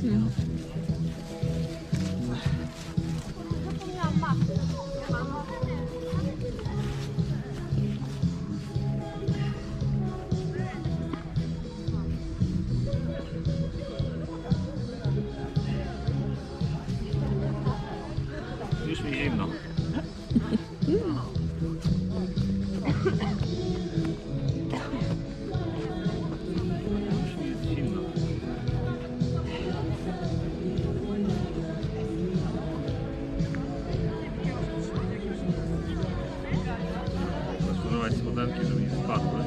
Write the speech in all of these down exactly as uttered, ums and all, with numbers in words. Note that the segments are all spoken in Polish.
Już mi zimno. Zastosować spodenki, żeby nie spadły.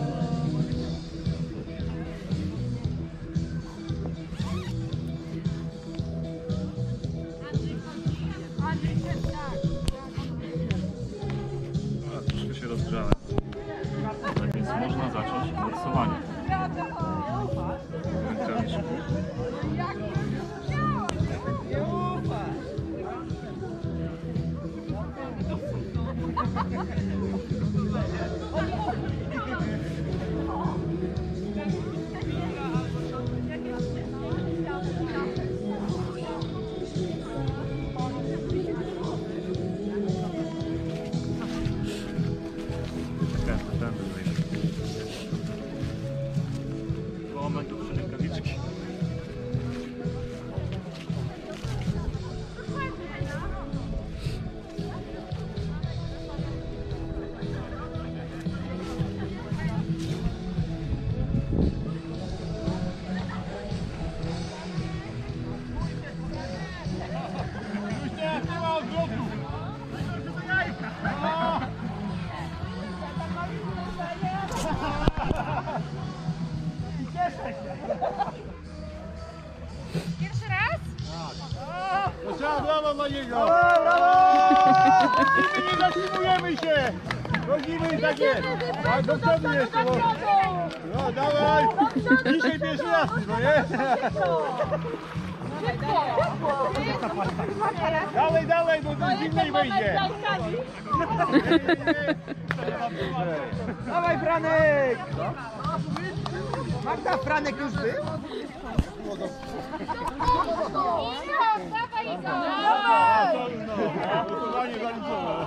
A, troszkę się rozgrzałem. Tak więc można zacząć rysowanie. Rękawiczki. Tędy wyjść. Moment, tu przy rękawiczki. Pierwszy raz? No trzeba brawo dla niego! Nie zatrzymujemy się! Chodzimy takie! A do przodu jeszcze! Bo... No dawaj! Dzisiaj pierwszy raz, no nie? Dalej, dalej, bo to zimniej wejdzie! Dawaj, Franek! Magda, Franek już był? Dawaj, Igor! Gotowanie zaliczone.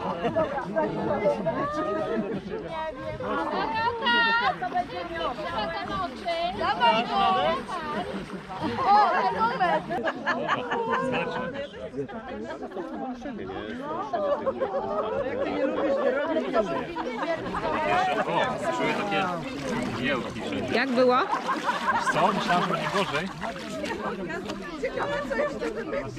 To będzie miał. Przewadzam oczy. Dawaj, Igor! O, ten moment! O, czuję takie giełki wszędzie. Jak było? Wiesz co? Myślałem, że będzie gorzej. Ciekawe, co jeszcze wymyślić.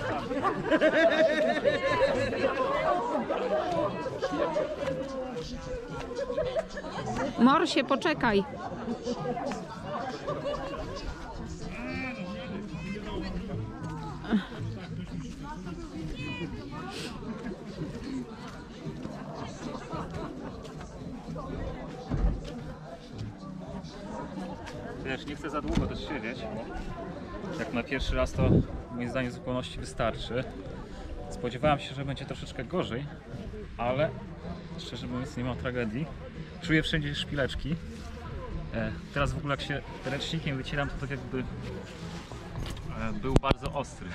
Morsie, poczekaj. Wiesz, nie chcę za długo też siedzieć. Jak na pierwszy raz to moim zdaniem w zupełności wystarczy. Spodziewałem się, że będzie troszeczkę gorzej, ale szczerze mówiąc nie ma tragedii. Czuję wszędzie szpileczki. E, teraz w ogóle jak się ręcznikiem wycieram, to tak jakby e, był bardzo ostry.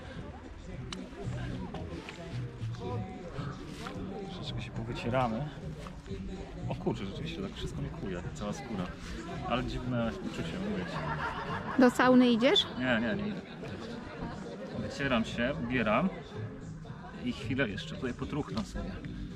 Troszeczkę się powycieramy. O kurczę, rzeczywiście tak wszystko mi kuje, cała skóra. Ale dziwne uczucie, mówię ci. Do sauny idziesz? Nie, nie, nie idę. Wycieram się, ubieram i chwilę jeszcze tutaj potruchnę sobie.